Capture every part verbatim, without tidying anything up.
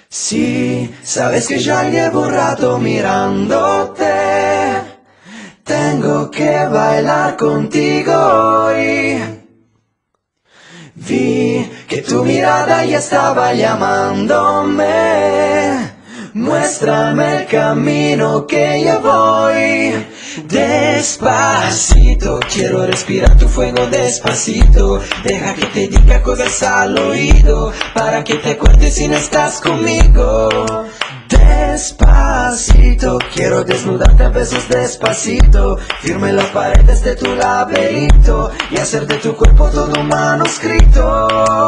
Sí, sabes que ya llevo un rato mirándote. Tengo que bailar contigo hoy. Vi que tu mirada ya estaba llamándome. Muéstrame el camino que ya voy. Despacito, quiero respirar tu fuego despacito. Deja que te diga cosas al oído, para que te acuerdes si no estás conmigo. Despacito, quiero desnudarte a besos despacito. Firme las paredes de tu laberinto y hacer de tu cuerpo todo un manuscrito.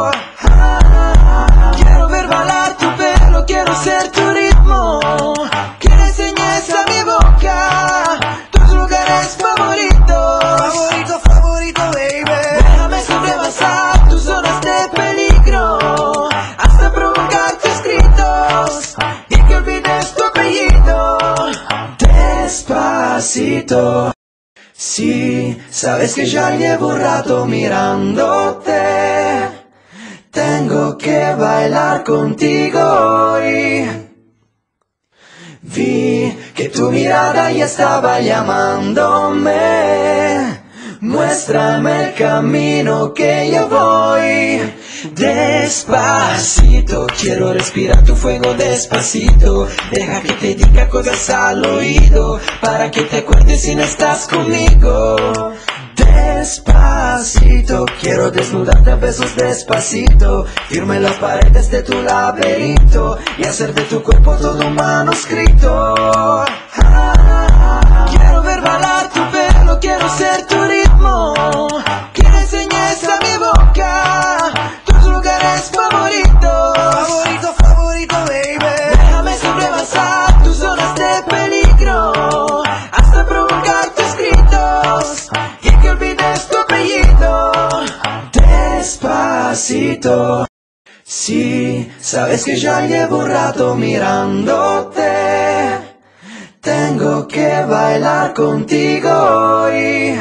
Ah, quiero ver bailar tu pelo, quiero ser tu ritmo. Quiero enseñar a mi boca tus lugares favoritos. Favorito, favorito, baby. Déjame sobrepasar tus zonas de peligro, hasta provocar tus gritos y que olvides tu apellido. Despacito. Sí, sabes que ya llevo un rato mirándote. Tengo que bailar contigo hoy. Vi que tu mirada ya estaba llamándome. Muéstrame el camino que ya voy. Despacito, quiero respirar tu fuego despacito. Deja que te diga cosas al oído, para que te acuerdes si no estás conmigo. Despacito, quiero desnudarte a besos despacito. Firme las paredes de tu laberinto y hacer de tu cuerpo todo un manuscrito. Ah, quiero ver bailar tu pelo, quiero ser tu ritmo. Quiero enseñar a mi boca tus lugares favoritos. Favorito, favorito, baby. Déjame sobrepasar tus zonas de peligro, hasta provocar tus gritos y que olvides tu apellido. Despacito. Sí, sabes que ya llevo un rato mirándote. Tengo que bailar contigo hoy.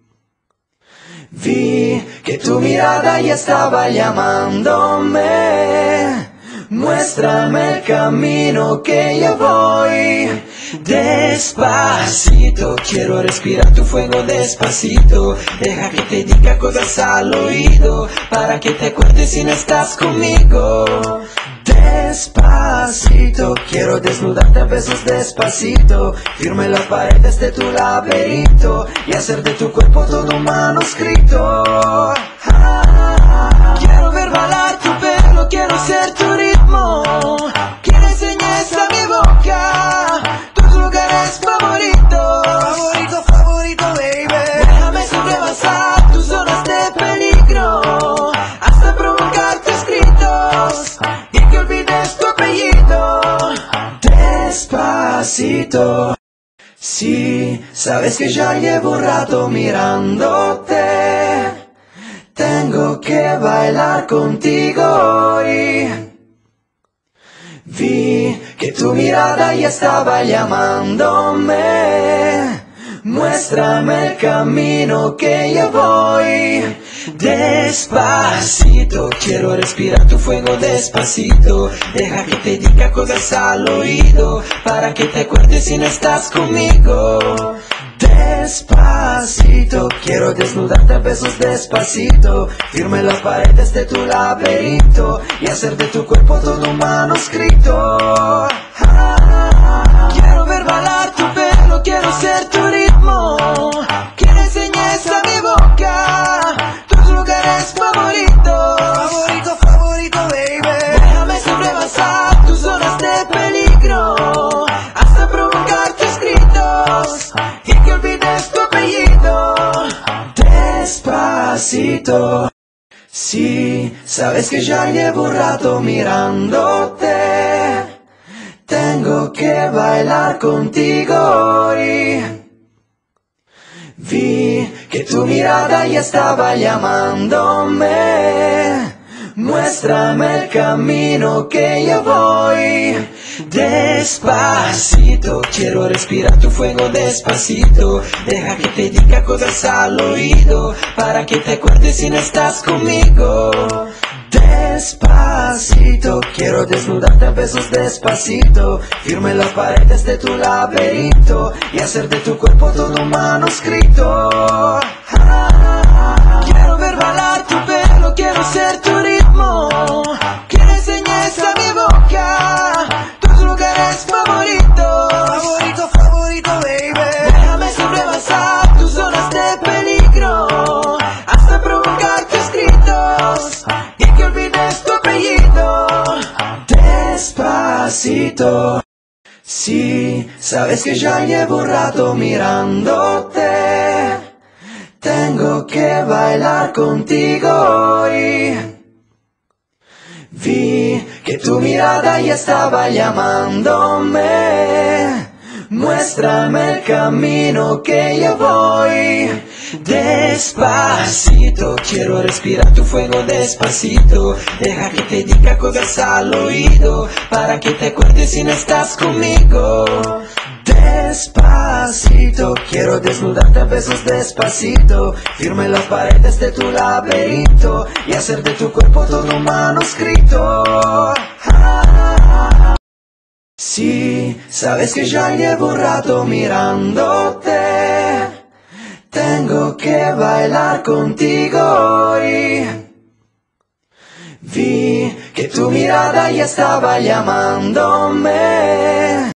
Vi que tu mirada ya estaba llamándome. Muéstrame el camino que ya voy. Despacito, quiero respirar tu fuego despacito. Deja que te diga cosas al oído, para que te acuerdes si no estás conmigo. Despacito, quiero desnudarte a besos despacito. Firme las paredes de tu laberinto y hacer de tu cuerpo todo un manuscrito. Ah, quiero ver bailar tu pelo, quiero ser tu ritmo. Quiero enseñar a mi boca tus lugares favoritos. Favorito, favorito, baby. Déjame sobrepasar tus zonas de peligro, hasta provocar tus gritos y que olvides tu apellido. Despacito. Sí, sabes que ya llevo un rato mirándote. Tengo que bailar contigo hoy. Vi que tu mirada ya estaba llamándome. Muéstrame el camino que ya voy. Despacito, quiero respirar tu fuego despacito. Deja que te diga cosas al oído, para que te acuerdes si no estás conmigo. Despacito, quiero desnudarte a besos despacito. Firme las paredes de tu laberinto y hacer de tu cuerpo todo un manuscrito. Ah, quiero ver bailar tu pelo, quiero ser tu ritmo. Quiero enseñar a mi boca tus lugares favoritos. Favorito, favorito, baby. Déjame sobrepasar tus zonas de peligro, hasta provocar tus gritos y que olvides tu apellido. Despacito. Sí, sabes que ya llevo un rato mirándote. Tengo que bailar contigo hoy. Vi que tu mirada ya estaba llamándome. Muéstrame el camino que ya voy. Despacito, quiero respirar tu fuego despacito. Deja que te diga cosas al oído, para que te acuerdes si no estás conmigo. Despacito, quiero desnudarte a besos despacito, firme en las paredes de tu laberinto y hacer de tu cuerpo todo un manuscrito. Ah, quiero ver bailar tu pelo, quiero ser tu ritmo, que le enseñes a mi boca tus lugares favoritos. Favorito, favorito, baby. Déjame sobrepasar tus zonas de peligro hasta provocar tus gritos y que olvides tu apellido. Despacito. Sí, sabes que ya llevo un rato mirándote. Tengo que bailar contigo hoy. Vi que tu mirada ya estaba llamándome. Muéstrame el camino que yo voy. Despacito, quiero respirar tu fuego despacito. Deja que te diga cosas al oído para que te acuerdes si no estás conmigo. Despacito, quiero desnudarte a besos despacito, firme en las paredes de tu laberinto y hacer de tu cuerpo todo un manuscrito. Ah, sí, sabes que ya llevo un rato mirándote. Tengo que bailar contigo hoy. Vi que tu mirada ya estaba llamándome.